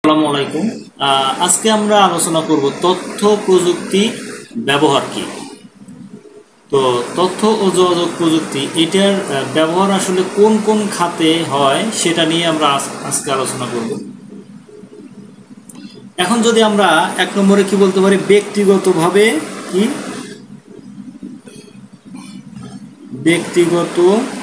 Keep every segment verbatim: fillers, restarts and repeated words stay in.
আসসালামু আলাইকুম। আজকে আমরা আলোচনা করব তথ্য প্রযুক্তি ব্যবহার কি। তো তথ্য ও যোগাযোগ প্রযুক্তি এটার ব্যবহার আসলে কোন কোন খাতে হয় সেটা নিয়ে আমরা আজকে আলোচনা করব। এখন যদি আমরা এক নম্বরে কি বলতে পারি, ব্যক্তিগতভাবে কি ব্যক্তিগত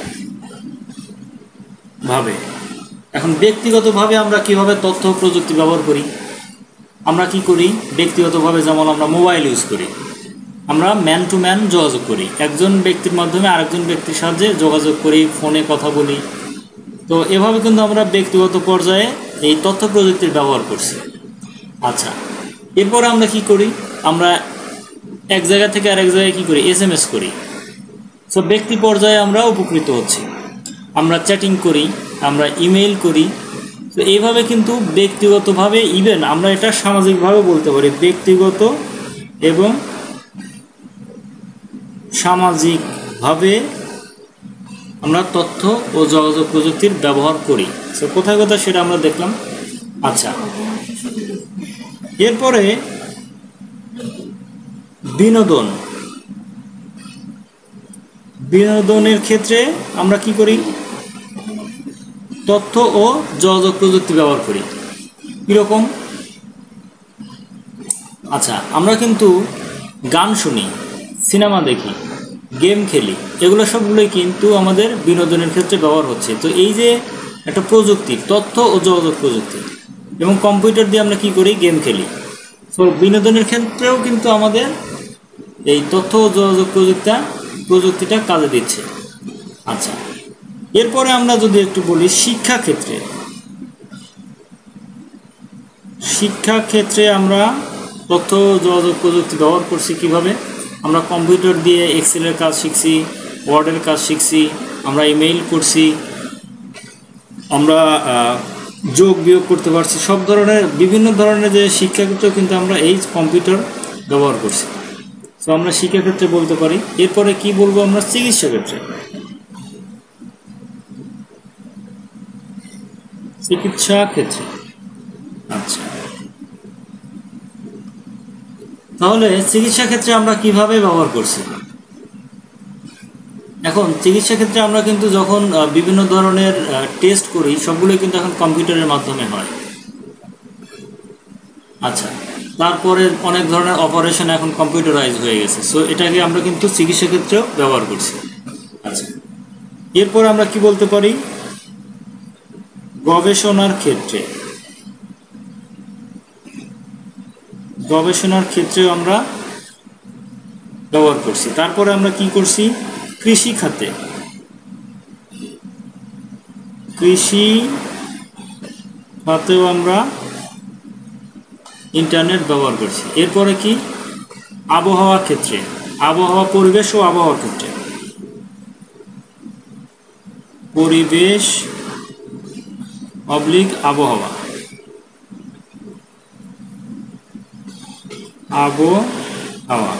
ভাবে এখন ব্যক্তিগতভাবে আমরা কিভাবে তথ্য প্রযুক্তি ব্যবহার করি। আমরা কি করি ব্যক্তিগতভাবে, যেমন আমরা মোবাইল ইউজ করি, আমরা ম্যান টু ম্যান যোগাযোগ করি, একজন ব্যক্তির মাধ্যমে আরেকজন ব্যক্তির সাহায্যে যোগাযোগ করি, ফোনে কথা বলি। তো এভাবে কিন্তু আমরা ব্যক্তিগত পর্যায়ে এই তথ্য প্রযুক্তির ব্যবহার করছি। আচ্ছা, এরপরে আমরা কি করি, আমরা এক জায়গা থেকে আরেক জায়গায় কি করি, এস এম এস করি। সো ব্যক্তি পর্যায়ে আমরা উপকৃত হচ্ছি, আমরা চ্যাটিং করি, আমরা ইমেইল করি। তো এইভাবে কিন্তু ব্যক্তিগতভাবে, ইভেন আমরা এটা সামাজিকভাবে বলতে পারি, ব্যক্তিগত এবং সামাজিকভাবে আমরা তথ্য ও যোগাযোগ প্রযুক্তির ব্যবহার করি। তো কোথায় কোথায় সেটা আমরা দেখলাম। আচ্ছা, এরপরে বিনোদন বিনোদনের ক্ষেত্রে আমরা কি করি, তথ্য ও যোগাযোগ প্রযুক্তি ব্যবহার করি। কীরকম? আচ্ছা, আমরা কিন্তু গান শুনি, সিনেমা দেখি, গেম খেলি, এগুলো সবগুলোই কিন্তু আমাদের বিনোদনের ক্ষেত্রে ব্যবহার হচ্ছে। তো এই যে একটা প্রযুক্তি, তথ্য ও যোগাযোগ প্রযুক্তি, এবং কম্পিউটার দিয়ে আমরা কি করি, গেম খেলি। তো বিনোদনের ক্ষেত্রেও কিন্তু আমাদের এই তথ্য ও যোগাযোগ প্রযুক্তিটা প্রযুক্তিটা কাজে দিচ্ছে। আচ্ছা, এরপরে আমরা যদি একটু বলি শিক্ষাক্ষেত্রে শিক্ষাক্ষেত্রে আমরা তথ্য যোগাযোগ প্রযুক্তি ব্যবহার করছি কিভাবে। আমরা কম্পিউটার দিয়ে এক্সেলের কাজ শিখছি, ওয়ার্ডের কাজ শিখছি, আমরা ইমেইল করছি, আমরা যোগ বিয়োগ করতে পারছি, সব ধরনের বিভিন্ন ধরনের যে শিক্ষাক্ষেত্রেও কিন্তু আমরা এই কম্পিউটার ব্যবহার করছি। তো আমরা শিক্ষাক্ষেত্রে বলতে পারি। এরপরে কি বলবো, আমরা চিকিৎসা ক্ষেত্রে চিকিৎসা ক্ষেত্রে আচ্ছা, তাহলে চিকিৎসা ক্ষেত্রে আমরা কিভাবে ব্যবহার করছি। এখন চিকিৎসা ক্ষেত্রে আমরা কিন্তু যখন বিভিন্ন ধরনের টেস্ট করি, সবগুলোই কিন্তু এখন কম্পিউটারের মাধ্যমে হয়। আচ্ছা, তারপরে অনেক ধরনের অপারেশন এখন কম্পিউটারাইজ হয়ে গেছে। সো এটাকে আমরা কিন্তু চিকিৎসা ক্ষেত্রেও ব্যবহার করছি। আচ্ছা, এরপর আমরা কি বলতে পারি, গবেষণার ক্ষেত্রে গবেষণার ক্ষেত্রেও আমরা ব্যবহার করছি। তারপরে আমরা কি করছি, কৃষি খাতে কৃষি খাতেও আমরা ইন্টারনেট ব্যবহার করছি। এরপরে কি, আবহাওয়ার ক্ষেত্রে আবহাওয়া পরিবেশ ও আবহাওয়ার ক্ষেত্রে পরিবেশ অবলিক আবহাওয়া আবহাওয়া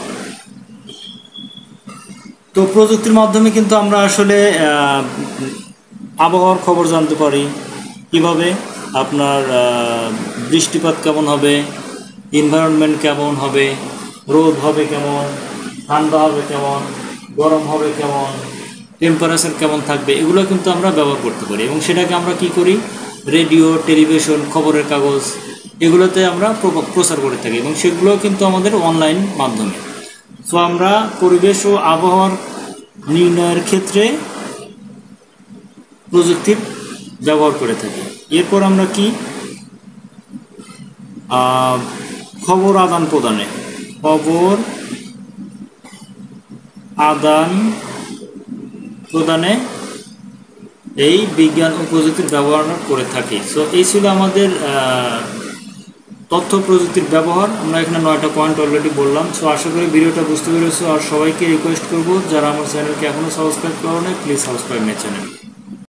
তো প্রযুক্তির মাধ্যমে কিন্তু আমরা আসলে আবহাওয়ার খবর জানতে পারি। কিভাবে, আপনার বৃষ্টিপাত কেমন হবে, এনভায়রনমেন্ট কেমন হবে, রোদ হবে কেমন, ঠান্ডা হবে কেমন, গরম হবে কেমন, টেম্পারেচার কেমন থাকবে, এগুলো কিন্তু আমরা ব্যবহার করতে পারি। এবং সেটাকে আমরা কি করি, রেডিও, টেলিভিশন, খবরের কাগজ, এগুলোতে আমরা প্রচার করে থাকি, এবং সেগুলো কিন্তু আমাদের অনলাইন মাধ্যমে। সো আমরা পরিবেশ ও আবহাওয়ার নির্ণয়ের ক্ষেত্রে প্রযুক্তির ব্যবহার করে থাকি। এরপর আমরা কি, খবর আদান প্রদানে খবর আদান প্রদানে এই বিজ্ঞান ও প্রযুক্তির ব্যবহার করে থাকি। সো এই ছিল আমাদের তথ্য প্রযুক্তির ব্যবহার। আমরা এখানে নয়টা পয়েন্ট অলরেডি বললাম। সো আশা করি ভিডিওটা বুঝতে পেরেছো। আর সবাইকে রিকোয়েস্ট করবো, যারা আমার চ্যানেলকে এখনও সাবস্ক্রাইব করো না, প্লিজ সাবস্ক্রাইব মাই চ্যানেল।